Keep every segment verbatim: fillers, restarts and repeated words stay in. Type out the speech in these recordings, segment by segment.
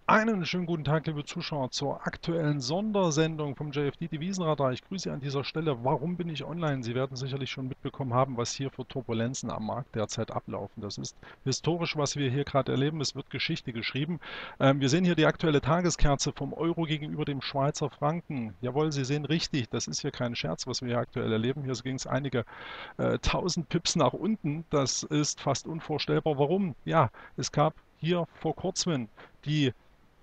Einen schönen guten Tag, liebe Zuschauer, zur aktuellen Sondersendung vom J F D Devisenradar. Ich grüße Sie an dieser Stelle. Warum bin ich online? Sie werden sicherlich schon mitbekommen haben, was hier für Turbulenzen am Markt derzeit ablaufen. Das ist historisch, was wir hier gerade erleben. Es wird Geschichte geschrieben. Ähm, wir sehen hier die aktuelle Tageskerze vom Euro gegenüber dem Schweizer Franken. Jawohl, Sie sehen richtig, das ist hier kein Scherz, was wir hier aktuell erleben. Hier ging es einige äh, tausend Pips nach unten. Das ist fast unvorstellbar. Warum? Ja, es gab hier vor kurzem die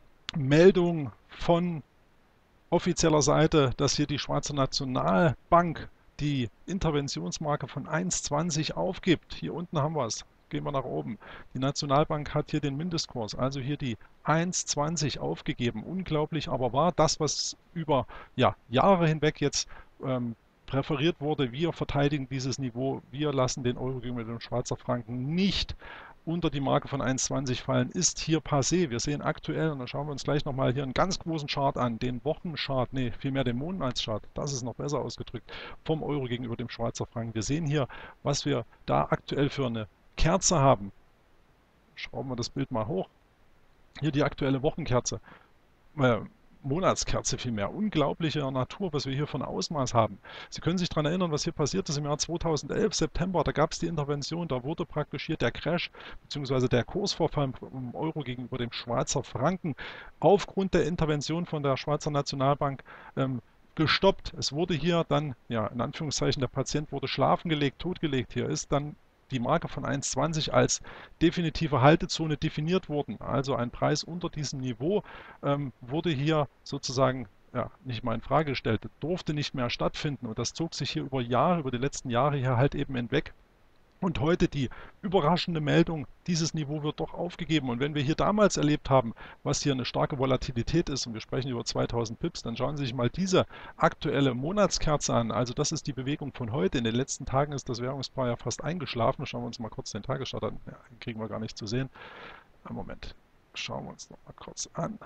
Meldung von offizieller Seite, dass hier die Schweizer Nationalbank die Interventionsmarke von eins Komma zwanzig aufgibt. Hier unten haben wir es. Gehen wir nach oben. Die Nationalbank hat hier den Mindestkurs, also hier die eins Komma zwanzig aufgegeben. Unglaublich, aber wahr. Das, was über ja, Jahre hinweg jetzt ähm, präferiert wurde, wir verteidigen dieses Niveau, wir lassen den Euro gegenüber dem Schweizer Franken nicht unter die Marke von eins Komma zwanzig fallen, ist hier passé. Wir sehen aktuell, und da schauen wir uns gleich nochmal hier einen ganz großen Chart an, den Wochenchart, nee, vielmehr den Monatschart, das ist noch besser ausgedrückt, vom Euro gegenüber dem Schweizer Franken. Wir sehen hier, was wir da aktuell für eine Kerze haben. Schrauben wir das Bild mal hoch. Hier die aktuelle Wochenkerze. Äh, Monatskerze vielmehr. Unglaublicher Natur, was wir hier von Ausmaß haben. Sie können sich daran erinnern, was hier passiert ist im Jahr zweitausendelf, September. Da gab es die Intervention, da wurde praktisch hier der Crash bzw. der Kursverfall vom Euro gegenüber dem Schweizer Franken aufgrund der Intervention von der Schweizer Nationalbank ähm, gestoppt. Es wurde hier dann, ja, in Anführungszeichen, der Patient wurde schlafen gelegt, totgelegt. Hier ist dann die Marke von eins Komma zwanzig als definitive Haltezone definiert worden. Also ein Preis unter diesem Niveau ähm, wurde hier sozusagen ja, nicht mal in Frage gestellt, durfte nicht mehr stattfinden. Und das zog sich hier über Jahre, über die letzten Jahre hier halt eben hinweg. Und heute die überraschende Meldung, dieses Niveau wird doch aufgegeben. Und wenn wir hier damals erlebt haben, was hier eine starke Volatilität ist, und wir sprechen über zweitausend Pips, dann schauen Sie sich mal diese aktuelle Monatskerze an. Also das ist die Bewegung von heute. In den letzten Tagen ist das Währungspaar ja fast eingeschlafen. Schauen wir uns mal kurz den Tagesstart an. Ja, den kriegen wir gar nicht zu sehen. Moment, schauen wir uns noch mal kurz an.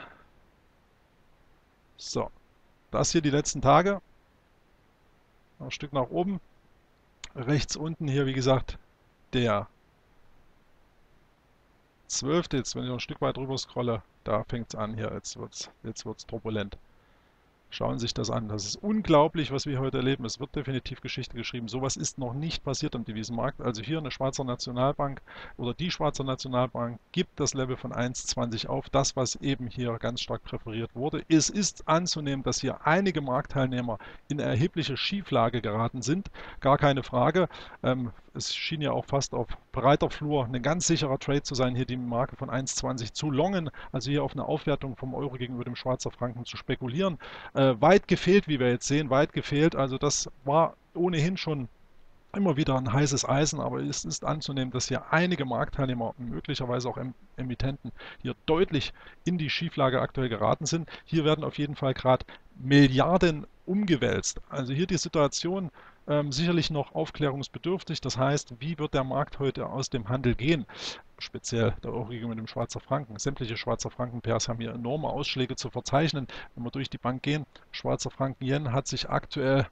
So, das hier die letzten Tage. Noch ein Stück nach oben. Rechts unten hier, wie gesagt, der zwölfte. Jetzt, wenn ich noch ein Stück weit drüber scrolle, da fängt es an hier. Jetzt wird es jetzt wird's turbulent. Schauen Sie sich das an. Das ist unglaublich, was wir heute erleben. Es wird definitiv Geschichte geschrieben. Sowas ist noch nicht passiert am Devisenmarkt. Also hier eine Schweizer Nationalbank oder die Schweizer Nationalbank gibt das Level von eins Komma zwanzig auf. Das, was eben hier ganz stark präferiert wurde. Es ist anzunehmen, dass hier einige Marktteilnehmer in erhebliche Schieflage geraten sind. Gar keine Frage. Ähm, es schien ja auch fast auf breiter Flur ein ganz sicherer Trade zu sein, hier die Marke von eins Komma zwanzig zu longen. Also hier auf eine Aufwertung vom Euro gegenüber dem Schweizer Franken zu spekulieren. Äh, weit gefehlt, wie wir jetzt sehen, weit gefehlt. Also das war ohnehin schon immer wieder ein heißes Eisen, aber es ist anzunehmen, dass hier einige Marktteilnehmer, möglicherweise auch Emittenten, hier deutlich in die Schieflage aktuell geraten sind. Hier werden auf jeden Fall gerade Milliarden umgewälzt. Also hier die Situation ähm, sicherlich noch aufklärungsbedürftig. Das heißt, wie wird der Markt heute aus dem Handel gehen? Speziell der Euro gegenüber dem Schweizer Franken. Sämtliche Schweizer Franken-Pairs haben hier enorme Ausschläge zu verzeichnen. Wenn wir durch die Bank gehen, Schweizer Franken-Yen hat sich aktuell,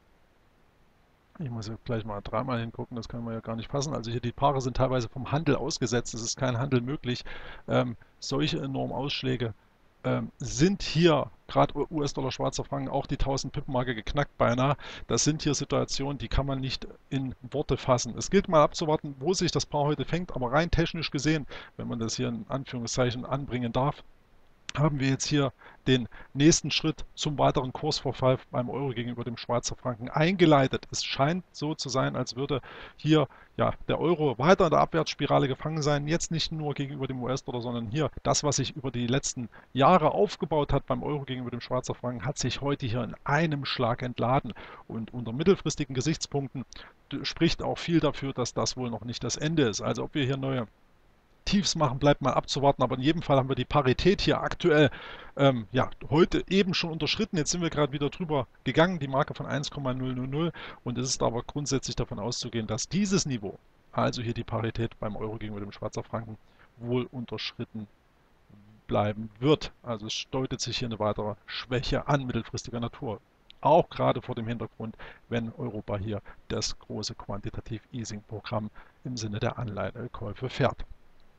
ich muss ja gleich mal dreimal hingucken, das kann man ja gar nicht fassen. Also hier die Paare sind teilweise vom Handel ausgesetzt, es ist kein Handel möglich. Ähm, solche enormen Ausschläge ähm, sind hier, gerade U S-Dollar, Schweizer Franken, auch die tausend-Pip-Marke geknackt beinahe. Das sind hier Situationen, die kann man nicht in Worte fassen. Es gilt mal abzuwarten, wo sich das Paar heute fängt, aber rein technisch gesehen, wenn man das hier in Anführungszeichen anbringen darf, haben wir jetzt hier den nächsten Schritt zum weiteren Kursverfall beim Euro gegenüber dem Schweizer Franken eingeleitet. Es scheint so zu sein, als würde hier ja, der Euro weiter in der Abwärtsspirale gefangen sein. Jetzt nicht nur gegenüber dem U S-Dollar, sondern hier das, was sich über die letzten Jahre aufgebaut hat beim Euro gegenüber dem Schweizer Franken, hat sich heute hier in einem Schlag entladen. Und unter mittelfristigen Gesichtspunkten spricht auch viel dafür, dass das wohl noch nicht das Ende ist. Also ob wir hier neue Tiefs machen, bleibt mal abzuwarten, aber in jedem Fall haben wir die Parität hier aktuell ähm, ja, heute eben schon unterschritten. Jetzt sind wir gerade wieder drüber gegangen, die Marke von eins Komma null null null, und es ist aber grundsätzlich davon auszugehen, dass dieses Niveau, also hier die Parität beim Euro gegenüber dem Schweizer Franken, wohl unterschritten bleiben wird. Also es deutet sich hier eine weitere Schwäche an mittelfristiger Natur. Auch gerade vor dem Hintergrund, wenn Europa hier das große Quantitative Easing Programm im Sinne der Anleihekäufe fährt.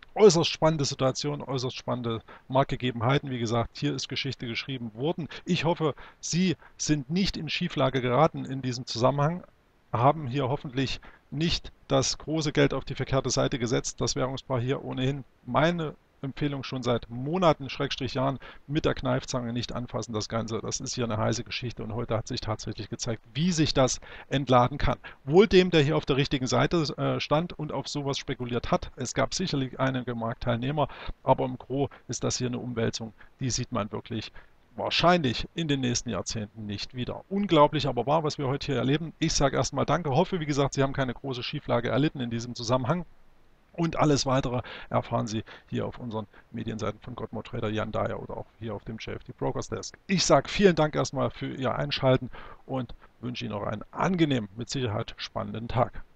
Äußerst spannende Situation, äußerst spannende Marktgegebenheiten. Wie gesagt, hier ist Geschichte geschrieben worden. Ich hoffe, Sie sind nicht in Schieflage geraten in diesem Zusammenhang, haben hier hoffentlich nicht das große Geld auf die verkehrte Seite gesetzt. Das Währungspaar hier ohnehin meine Empfehlung schon seit Monaten, Schrägstrich Jahren, mit der Kneifzange nicht anfassen, das Ganze. Das ist hier eine heiße Geschichte und heute hat sich tatsächlich gezeigt, wie sich das entladen kann. Wohl dem, der hier auf der richtigen Seite äh, stand und auf sowas spekuliert hat. Es gab sicherlich einige Marktteilnehmer, aber im Gros ist das hier eine Umwälzung, die sieht man wirklich wahrscheinlich in den nächsten Jahrzehnten nicht wieder. Unglaublich aber wahr, was wir heute hier erleben. Ich sage erstmal Danke, hoffe, wie gesagt, Sie haben keine große Schieflage erlitten in diesem Zusammenhang. Und alles weitere erfahren Sie hier auf unseren Medienseiten von Godmode Trader, Jan Dyer oder auch hier auf dem J F D Brokers Desk. Ich sage vielen Dank erstmal für Ihr Einschalten und wünsche Ihnen noch einen angenehmen, mit Sicherheit spannenden Tag.